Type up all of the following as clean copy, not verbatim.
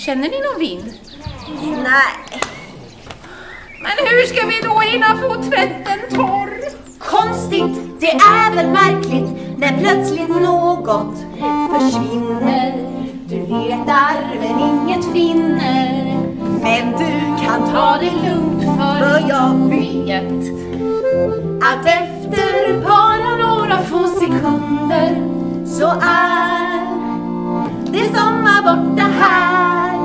Känner ni någon vind? Nej. Men hur ska vi då hinna få tvätten torr? Konstigt, det är väl märkligt när plötsligt något försvinner. Du letar men inget finner. Men du kan ta det lugnt för jag vet att efter bara några få sekunder så är det sommar borta här.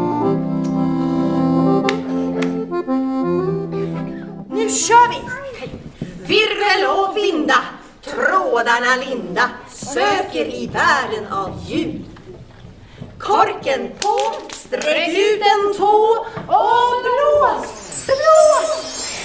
Nu kör vi! Virvel och vinda, trådarna linda, söker i världen av ljud. Korken på, sträck ut en tå och blås, blås!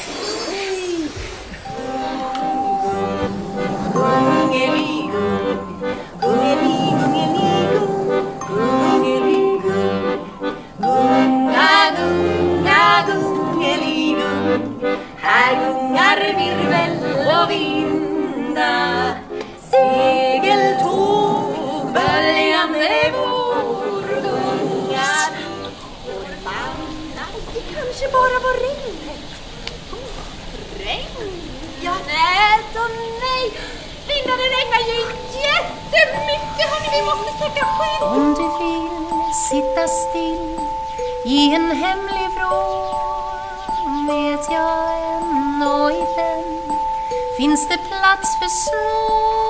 Gungeligung, gungeligung, gungeligung, gunga, gunga, gungeligung. Här gungar virvel och vinda, segeltåg, böljande vårgungar. Det kanske bara var regnet. Regn? Ja. Nej, Linda, det regnar ju jättemycket. Hörni, vi måste söka skydd. Om du vill sitta still i en hemlig vrå, vet jag än och i den finns det plats för små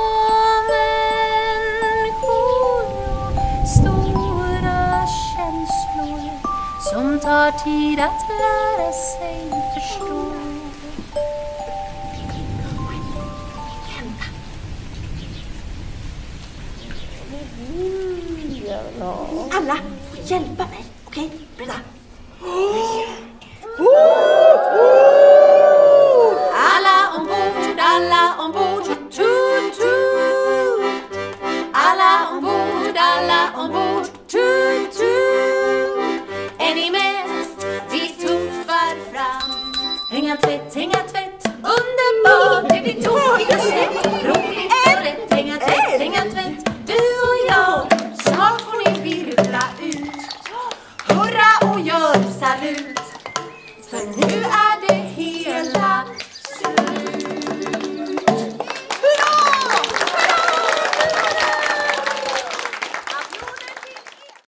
människor och stora känslor som tar tid att lära sig förstå. Alla får hjälpa mig, okej? Berätta. Alla ombord, tut tut. Alla ombord, tut tut. Är ni med? Vi tuffar fram. Hänga tvätt, underbart. Det blir tokigt.